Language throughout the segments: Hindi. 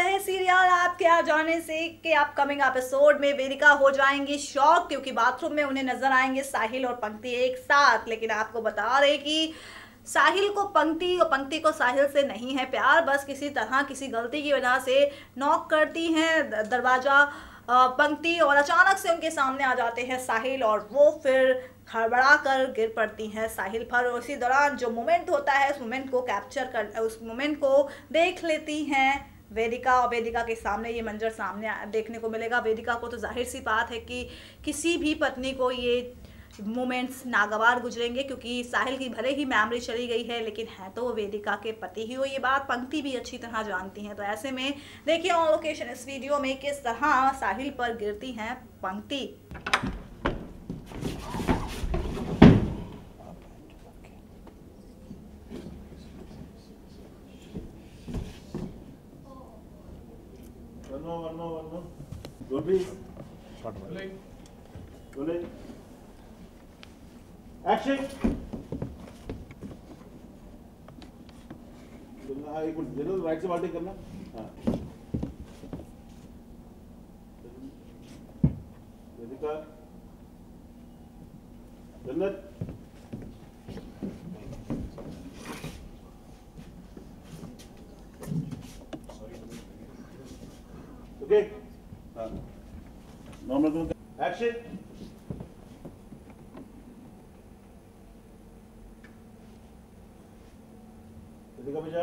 है सीरियल आपके आ जाने से कि अपकमिंग एपिसोड में वेदिका हो जाएंगी शॉक, क्योंकि बाथरूम में उन्हें नजर आएंगे साहिल और पंक्ति एक साथ। लेकिन आपको बता रहे कि साहिल को पंक्ति और पंक्ति को साहिल से नहीं है प्यार, बस किसी तरह किसी गलती की वजह से नॉक करती हैं दरवाज़ा पंक्ति और अचानक से उनके सामने आ जाते हैं साहिल और वो फिर हड़बड़ा कर गिर पड़ती हैं साहिल पर। और उसी दौरान जो मोमेंट होता है उस मोमेंट को कैप्चर कर उस मोमेंट को देख लेती हैं वेदिका, और वेदिका के सामने ये मंजर सामने देखने को मिलेगा। वेदिका को तो जाहिर सी बात है कि किसी भी पत्नी को ये मोमेंट्स नागवार गुजरेंगे, क्योंकि साहिल की भले ही मेमोरी चली गई है लेकिन है तो वो वेदिका के पति ही हो, ये बात पंक्ति भी अच्छी तरह जानती हैं। तो ऐसे में देखिए ऑन लोकेशन इस वीडियो में किस तरह साहिल पर गिरती हैं पंक्ति। One more. Go please. Rolling. Action. एक मिनट जरूर राइट से बातें करना। हाँ। वेदिका, जन्नत। ओके, हाँ, नॉर्मल करो। एक्शन। वेदिका बजा।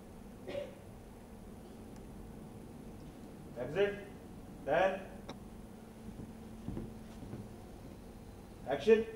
एग्जिट। 10। एक्शन।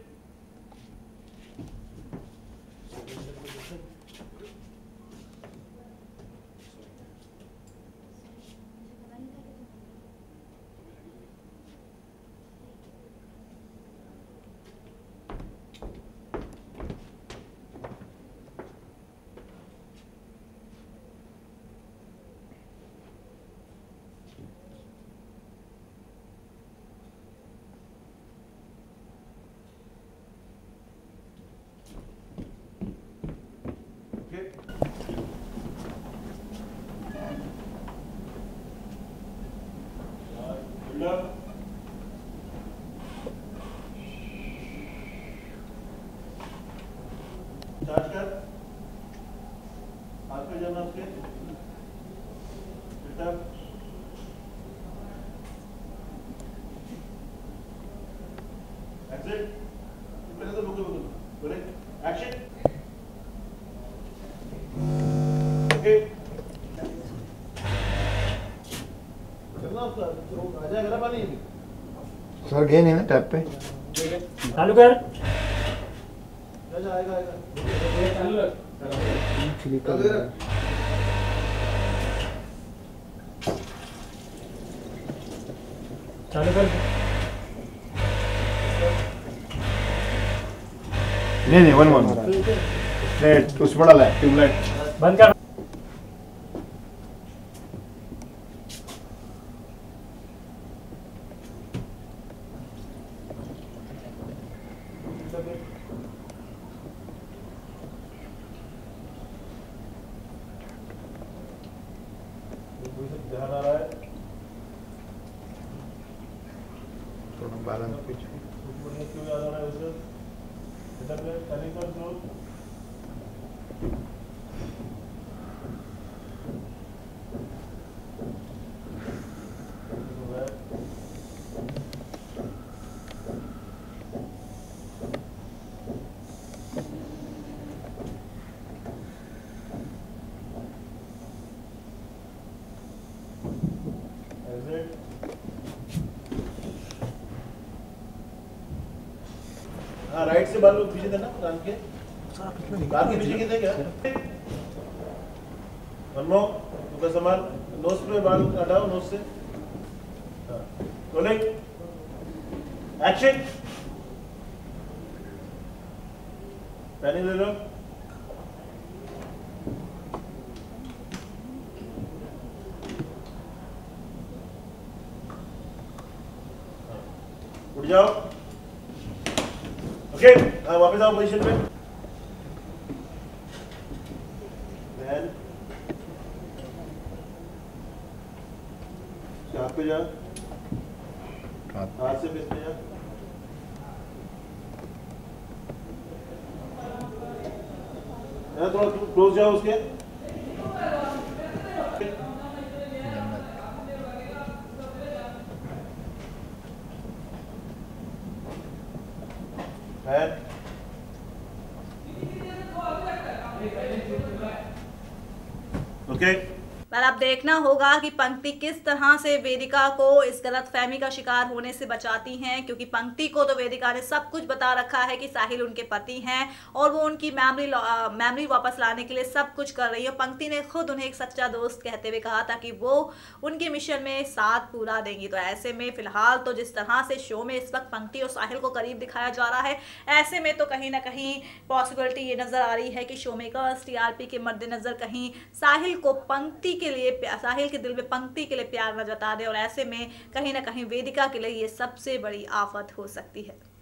चार्ज कर, हाथ पे जाना उसके, एग्जिट, पहले तो बोले, एक्शन, ओके, करना उसका, आ जाएगा ना पानी सर गए नहीं ना टैप पे, चालू कर, आएगा चालू रख, चालू कर, नहीं वन लाइट उस बड़ा लाइट ट्यूबलाइट बंद कर। ध्यान आ रहा है, थोड़ा बैलेंस पीछे क्यों याद आ रहा है उसे, इधर पे टर्निंग कर दो, हाँ राइट से बाल पीछे देना, कान के पीछे के थे क्या? वन मोर, ऊपर संभाल, नोज पे बाल हटाओ, नोज से, हाँ, रोलिंग, एक्शन, पैनिंग ले लो, उठ जाओ, ओके, वापस आओ पोजीशन पे, इसके हाथ पे जा, हाथ से फेस पे जा। थोड़ा क्लोज जाओ उसके। ओके पर अब देखना होगा कि पंक्ति किस तरह से वेदिका को इस गलतफहमी का शिकार होने से बचाती हैं, क्योंकि पंक्ति को तो वेदिका ने सब कुछ बता रखा है कि साहिल उनके पति हैं और वो उनकी मेमोरी वापस लाने के लिए सब कुछ कर रही है। पंक्ति ने खुद उन्हें एक सच्चा दोस्त कहते हुए कहा था कि वो उनके मिशन में साथ पूरा देंगी। तो ऐसे में फिलहाल तो जिस तरह से शो में इस वक्त पंक्ति और साहिल को करीब दिखाया जा रहा है, ऐसे में तो कहीं ना कहीं पॉसिबिलिटी ये नजर आ रही है कि शो मेकर्स टीआरपी के मद्देनजर कहीं साहिल को पंक्ति के लिए, साहिल के दिल में पंक्ति के लिए प्यार न जता दे और ऐसे में कहीं ना कहीं वेदिका के लिए ये सबसे बड़ी आफत हो सकती है।